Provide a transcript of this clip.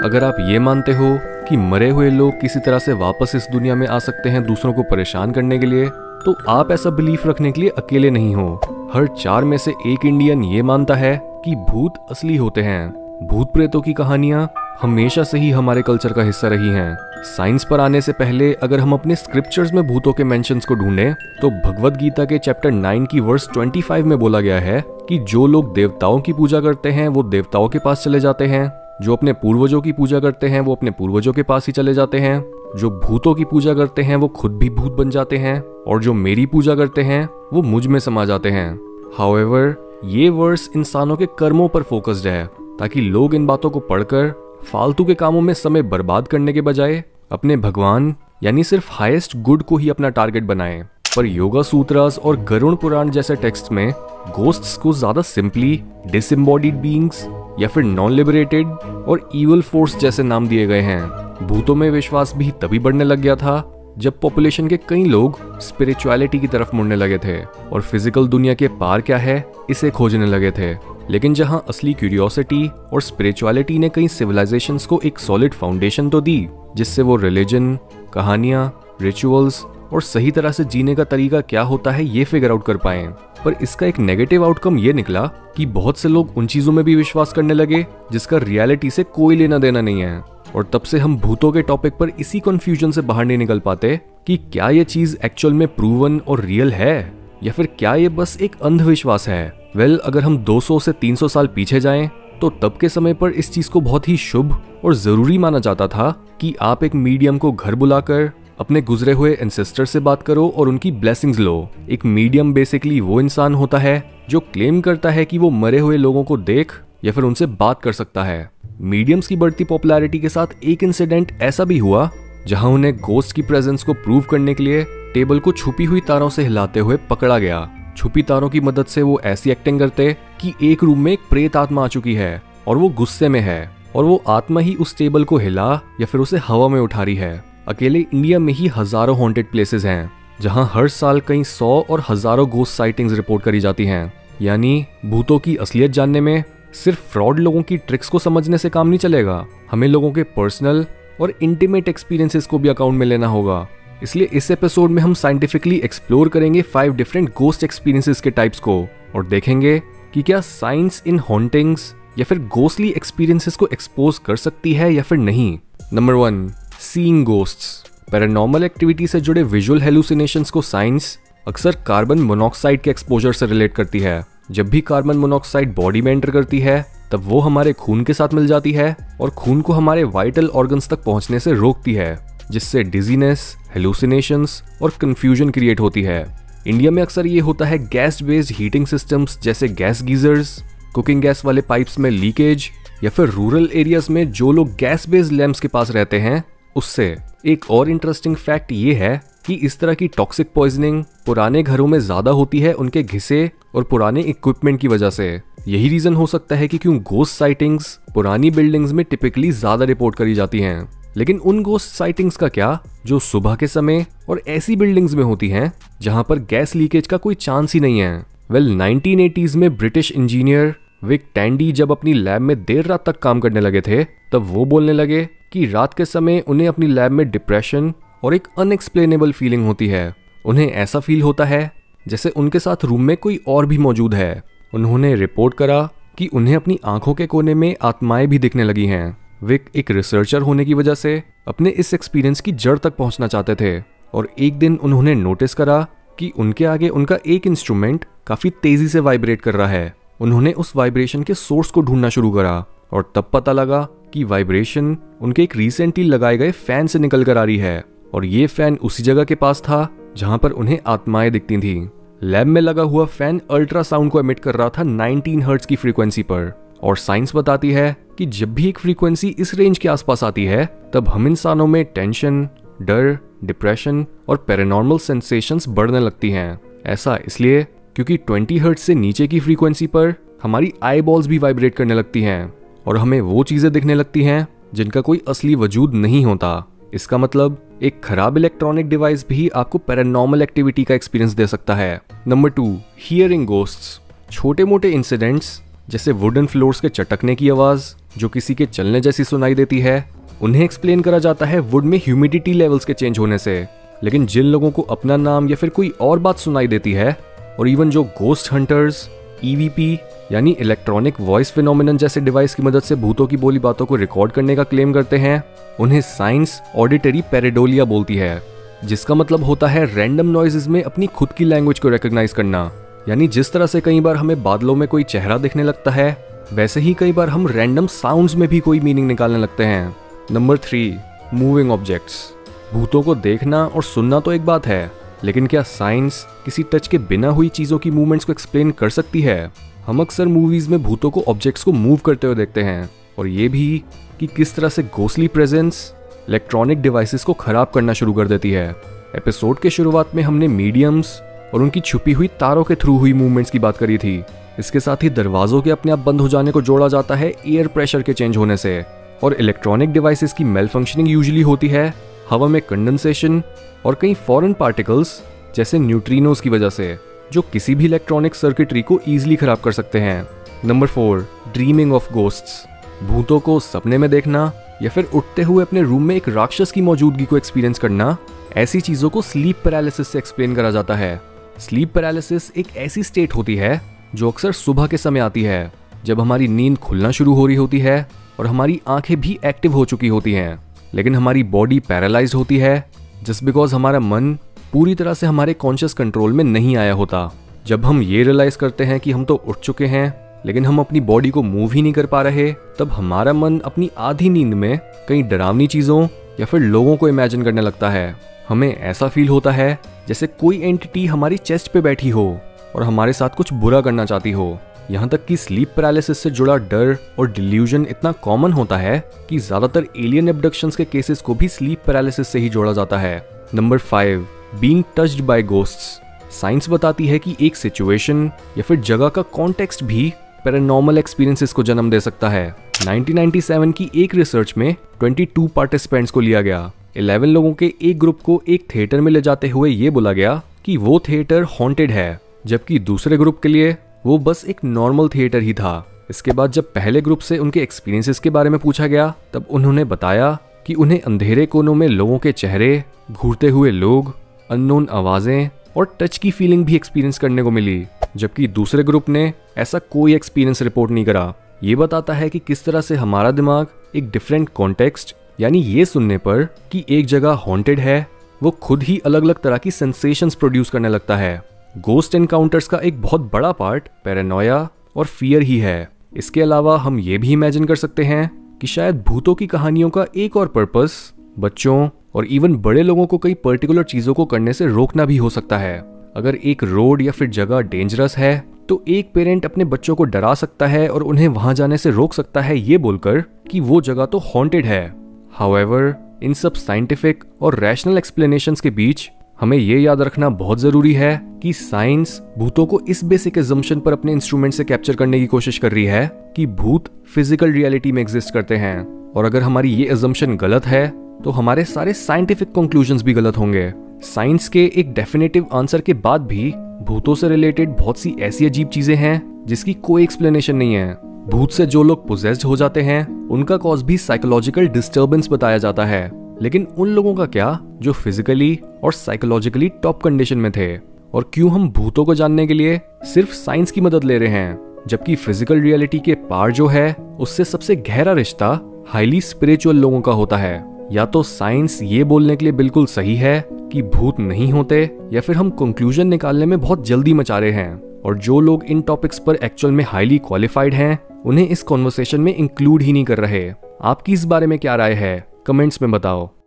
अगर आप ये मानते हो कि मरे हुए लोग किसी तरह से वापस इस दुनिया में आ सकते हैं दूसरों को परेशान करने के लिए, तो आप ऐसा बिलीफ रखने के लिए अकेले नहीं हो। हर 4 में से 1 इंडियन ये मानता है कि भूत असली होते हैं। भूत प्रेतों की कहानियां हमेशा से ही हमारे कल्चर का हिस्सा रही हैं। साइंस पर आने से पहले अगर हम अपने स्क्रिप्चर्स में भूतों के मेंशंस को ढूंढें, तो भगवद गीता के चैप्टर 9 की वर्स 25 में बोला गया है कि जो लोग देवताओं की पूजा करते हैं वो देवताओं के पास चले जाते हैं, जो अपने पूर्वजों की पूजा करते हैं वो अपने पूर्वजों के पास ही चले जाते हैं, जो भूतों की पूजा करते हैं वो खुद भी भूत बन जाते हैं, और जो मेरी पूजा करते हैं वो मुझ में समा जाते हैं। हाउएवर, ये वर्स इंसानों के कर्मों पर फोकस्ड है, ताकि लोग इन बातों को पढ़कर फालतू के कामों में समय बर्बाद करने के बजाय अपने भगवान यानी सिर्फ हाईएस्ट गुड को ही अपना टारगेट बनाएं। पर योगा सूत्रास और गरुड़ पुराण जैसे टेक्स्ट में गोस्ट्स को ज्यादा सिंपली डिसएम्बॉडीड बीइंग्स या फिर नॉन लिबरेटेड और इविल फोर्स जैसे नाम दिए गए हैं। भूतों में विश्वास भी तभी बढ़ने लग गया था जब पॉपुलेशन के कई लोग स्पिरिचुअलिटी की तरफ मुड़ने लगे थे और फिजिकल दुनिया के पार क्या है इसे खोजने लगे थे। लेकिन जहां असली क्यूरियोसिटी और स्पिरिचुअलिटी ने कई सिविलाइजेशंस को एक सॉलिड फाउंडेशन तो दी, जिससे वो रिलीजन, कहानियां, रिचुअल्स और सही तरह से जीने का तरीका क्या होता है ये फिगर आउट कर पाए। पर इसका एक नेगेटिव आउटकम ये निकला कि बहुत से लोग उन चीजों में भी विश्वास करने लगे जिसका रियलिटी से कोई लेना देना नहीं है। और तब से हम भूतों के टॉपिक पर इसी कंफ्यूजन से बाहर नहीं निकल पाते कि क्या ये चीज एक्चुअल में प्रूवन और रियल है या फिर क्या ये बस एक अंधविश्वास है। अगर हम 200 से 300 साल पीछे जाएं, तो तब के समय पर इस चीज को बहुत ही शुभ और जरूरी माना जाता था कि आप एक मीडियम को घर बुलाकर अपने गुजरे हुए एंसेस्टर से बात करो और उनकी ब्लेसिंग्स लो। एक मीडियम बेसिकली वो इंसान होता है जो क्लेम करता है कि वो मरे हुए लोगों को देख या फिर उनसे बात कर सकता है। मीडियम्स की बढ़ती पॉपुलैरिटी के साथ एक इंसिडेंट ऐसा भी हुआ जहां उन्हें गोस्ट की प्रेजेंस को प्रूव करने के लिए टेबल को छुपी हुई तारों से हिलाते हुए पकड़ा गया। छुपी तारों की मदद से वो ऐसी एक्टिंग करते कि एक रूम में एक प्रेत आत्मा आ चुकी है और वो गुस्से में है और वो आत्मा ही उस टेबल को हिला या फिर उसे हवा में उठा रही है। अकेले इंडिया में ही हजारों हॉन्टेड प्लेसेस हैं जहां हर साल कई 100 और हजारों गोस्ट साइटिंग्स रिपोर्ट करी जाती हैं। यानी भूतों की असलियत जानने में सिर्फ फ्रॉड लोगों की ट्रिक्स को समझने से काम नहीं चलेगा, हमें लोगों के पर्सनल और इंटीमेट एक्सपीरियंसेस को भी अकाउंट में लेना होगा। इसलिए इस एपिसोड में हम साइंटिफिकली एक्सप्लोर करेंगे 5 डिफरेंट गोस्ट एक्सपीरियंसेस के टाइप्स को और देखेंगे कि क्या साइंस इन हॉन्टिंग्स या फिर गोस्टली एक्सपीरियंसेस को एक्सपोज कर सकती है या फिर नहीं। Number 1, seeing ghosts. Paranormal activity से जुड़े विजुअल हेलुसिनेशंस को साइंस अक्सर कार्बन मोनोऑक्साइड के एक्सपोजर से रिलेट करती है। जब भी कार्बन मोनोऑक्साइड बॉडी में एंटर करती है तब वो हमारे खून के साथ मिल जाती है और खून को हमारे वाइटल ऑर्गन्स तक पहुंचने से रोकती है, जिससे डिजीनेस, हेलुसिनेशंस और कंफ्यूजन क्रिएट होती है। इंडिया में अक्सर ये होता है गैस बेस्ड हीटिंग सिस्टम्स जैसे गैस गीजर्स, कुकिंग गैस वाले पाइप्स में लीकेज या फिर रूरल एरियाज में जो लोग गैस बेस्ड लैंप्स के पास रहते हैं उससे। एक और इंटरेस्टिंग फैक्ट ये है कि इस तरह की टॉक्सिक पॉइजनिंग पुराने घरों में ज्यादा होती है उनके घिसे और पुराने इक्विपमेंट की वजह से। यही रीजन हो सकता है कि क्यों गोस्ट साइटिंग्स पुरानी बिल्डिंग्स में टिपिकली ज्यादा रिपोर्ट करी जाती हैं। लेकिन उन गोस्ट साइटिंग्स का क्या जो सुबह के समय और ऐसी बिल्डिंग्स में होती हैं जहां पर गैस लीकेज का कोई चांस ही नहीं है। 1980s में ब्रिटिश इंजीनियर विक टैंडी जब अपनी लैब में देर रात तक काम करने लगे थे, तब वो बोलने लगे कि रात के समय उन्हें अपनी लैब में डिप्रेशन और एक अनएक्सप्लेनेबल फीलिंग होती है। उन्हें ऐसा फील होता है जैसे उनके साथ रूम में कोई और भी मौजूद है। उन्होंने रिपोर्ट करा कि उन्हें अपनी आंखों के कोने में आत्माएं भी दिखने लगी हैं। विक एक रिसर्चर होने की वजह से अपने इस एक्सपीरियंस की जड़ तक पहुंचना चाहते थे और एक दिन उन्होंने नोटिस करा कि उनके आगे उनका एक इंस्ट्रूमेंट काफी तेजी से वाइब्रेट कर रहा है। उन्होंने उस वाइब्रेशन के सोर्स को ढूंढना शुरू करा और तब पता लगा कि वाइब्रेशन उनके एक रिसेंटली लगाए गए फैन से निकल कर आ रही है और ये फैन उसी जगह के पास था जहां पर उन्हें आत्माएं दिखती थी। लैब में लगा हुआ फैन अल्ट्रासाउंड को एमिट कर रहा था 19 हर्ट्ज की फ्रीक्वेंसी पर और साइंस बताती है कि जब भी एक फ्रीक्वेंसी इस रेंज के आसपास आती है तब हम इंसानों में टेंशन, डर, डिप्रेशन और पैरानॉर्मल सेंसेशंस बढ़ने लगती हैं। ऐसा इसलिए क्योंकि 20 हर्ट्ज से नीचे की फ्रीक्वेंसी पर हमारी आई बॉल्स भी वाइब्रेट करने लगती हैं और हमें वो चीजें दिखने लगती हैं जिनका कोई असली वजूद नहीं होता। इसका मतलब एक खराब इलेक्ट्रॉनिक डिवाइस भी आपको पैरानॉर्मल एक्टिविटी का एक्सपीरियंस दे सकता है। Number 2, hearing ghosts. छोटे मोटे इंसिडेंट्स जैसे वुडन फ्लोर्स के चटकने की आवाज जो किसी के चलने जैसी सुनाई देती है, उन्हें एक्सप्लेन करा जाता है वुड में ह्यूमिडिटी लेवल्स के चेंज होने से। लेकिन जिन लोगों को अपना नाम या फिर कोई और बात सुनाई देती है, और इवन जो गोस्ट हंटर्स EVP यानी इलेक्ट्रॉनिक वॉइस फिनोमिनन जैसे डिवाइस की मदद से भूतों की बोली बातों को रिकॉर्ड करने का क्लेम करते हैं, उन्हें साइंस ऑडिटरी पेरेडोलिया बोलती है, जिसका मतलब होता है रैंडम नॉइजेस में अपनी खुद की लैंग्वेज को रिकॉग्नाइज करना। यानी जिस तरह से कई बार हमें बादलों में कोई चेहरा दिखने लगता है, वैसे ही कई बार हम रैंडम साउंड्स में भी कोई मीनिंग निकालने लगते हैं। Number 3, moving objects. भूतों को देखना और सुनना तो एक बात है, लेकिन क्या साइंस किसी टच के बिना हुई चीजों की मूवमेंट्स को एक्सप्लेन कर सकती है? हम अक्सर मूवीज में भूतों को ऑब्जेक्ट्स को मूव करते हुए देखते हैं, और ये भी कि किस तरह से घोस्टली प्रेजेंस इलेक्ट्रॉनिक डिवाइसेस को खराब करना शुरू कर देती है। एपिसोड के शुरुआत में हमने मीडियम्स और उनकी छुपी हुई तारों के थ्रू हुई मूवमेंट्स की बात करी थी। इसके साथ ही दरवाजों के अपने आप बंद हो जाने को जोड़ा जाता है एयर प्रेशर के चेंज होने से। और इलेक्ट्रॉनिक डिवाइसेस की मेल फंक्शनिंग यूजुअली होती है हवा में कंडेंसेशन और कई फॉरेन पार्टिकल्स जैसे न्यूट्रिनोज की वजह से, जो किसी भी इलेक्ट्रॉनिक सर्किटरी को ईजिली खराब कर सकते हैं। Number 4, dreaming of ghosts. भूतों को सपने में देखना या फिर उठते हुए अपने रूम में एक राक्षस की मौजूदगी को एक्सपीरियंस करना, ऐसी चीजों को स्लीप पैरालिसिस से एक्सप्लेन करा जाता है। स्लीप पैरालिसिस एक ऐसी स्टेट होती है जो अक्सर सुबह के समय आती है, जब हमारी नींद खुलना शुरू हो रही होती है और हमारी आंखें भी एक्टिव हो चुकी होती हैं, लेकिन हमारी बॉडी पैरालाइज्ड होती है जस्ट बिकॉज हमारा मन पूरी तरह से हमारे कॉन्शियस कंट्रोल में नहीं आया होता। जब हम ये रियलाइज करते हैं कि हम तो उठ चुके हैं लेकिन हम अपनी बॉडी को मूव ही नहीं कर पा रहे, तब हमारा मन अपनी आधी नींद में कई डरावनी चीजों या फिर लोगों को इमेजिन करने लगता है। हमें ऐसा फील होता है जैसे कोई एंटिटी हमारी चेस्ट पे बैठी हो और हमारे साथ कुछ बुरा करना चाहती हो। यहाँ तक कि स्लीप पैरालिसिस से जुड़ा डर और डिल्यूजन इतना कॉमन होता है कि ज्यादातर एलियन एब्डक्शंस के केसेस को भी स्लीप पैरालिसिस से ही जोड़ा जाता है। Number 5, being touched by ghosts. Science बताती है कि एक सिचुएशन या फिर जगह का कॉन्टेक्स्ट भी पैरानॉर्मल एक्सपीरियंसेस को जन्म दे सकता है। 1997 की एक रिसर्च में 22 पार्टिसिपेंट्स को लिया गया। 11 लोगों के एक ग्रुप को एक थिएटर में ले जाते हुए ये बोला गया कि वो थिएटर हॉन्टेड है, जबकि दूसरे ग्रुप के लिए वो बस एक नॉर्मल थिएटर ही था। इसके बाद जब पहले ग्रुप से उनके एक्सपीरियंसेस के बारे में पूछा गया, तब उन्होंने बताया कि उन्हें अंधेरे कोनों में लोगों के चेहरे, घूरते हुए लोग, अननोन आवाजें और टच की फीलिंग भी एक्सपीरियंस करने को मिली, जबकि दूसरे ग्रुप ने ऐसा कोई एक्सपीरियंस रिपोर्ट नहीं करा। ये बताता है कि किस तरह से हमारा दिमाग एक डिफरेंट कॉन्टेक्स्ट, यानी ये सुनने पर कि एक जगह हॉन्टेड है, वो खुद ही अलग अलग तरह की सेंसेशंस प्रोड्यूस करने लगता है। गोस्ट एनकाउंटर्स का एक बहुत बड़ा पार्ट पैरानोया और फियर ही है। इसके अलावा हम ये भी इमेजिन कर सकते हैं कि शायद भूतों की कहानियों का एक और पर्पस बच्चों और इवन बड़े लोगों को कई पर्टिकुलर चीजों को करने से रोकना भी हो सकता है। अगर एक रोड या फिर जगह डेंजरस है तो एक पेरेंट अपने बच्चों को डरा सकता है और उन्हें वहां जाने से रोक सकता है ये बोलकर कि वो जगह तो हॉन्टेड है। हाउएवर, इन सब साइंटिफिक और रैशनल एक्सप्लेनेशंस के बीच हमें ये याद रखना बहुत जरूरी है कि साइंस भूतों को इस बेसिक अजम्पशन पर अपने इंस्ट्रूमेंट से कैप्चर करने की कोशिश कर रही है कि भूत फिजिकल रियलिटी में एग्जिस्ट करते हैं, और अगर हमारी ये अजम्पशन गलत है तो हमारे सारे साइंटिफिक कंक्लूजन्स भी गलत होंगे। साइंस के एक डेफिनेटिव आंसर के बाद भी भूतों से रिलेटेड बहुत सी ऐसी अजीब चीजें हैं जिसकी कोई एक्सप्लेनेशन नहीं है। भूत से जो लोग पोजेस्ड हो जाते हैं उनका कॉज भी साइकोलॉजिकल डिस्टर्बेंस बताया जाता है, लेकिन उन लोगों का क्या जो फिजिकली और साइकोलॉजिकली टॉप कंडीशन में थे? और क्यों हम भूतों को जानने के लिए सिर्फ साइंस की मदद ले रहे हैं, जबकि फिजिकल रियलिटी के पार जो है उससे सबसे गहरा रिश्ता हाईली स्पिरिचुअल लोगों का होता है? या तो साइंस ये बोलने के लिए बिल्कुल सही है कि भूत नहीं होते, या फिर हम कंक्लूजन निकालने में बहुत जल्दी मचा रहे हैं, और जो लोग इन टॉपिक्स पर एक्चुअल में हाईली क्वालिफाइड हैं उन्हें इस कॉन्वर्सेशन में इंक्लूड ही नहीं कर रहे। आपकी इस बारे में क्या राय है? कमेंट्स में बताओ।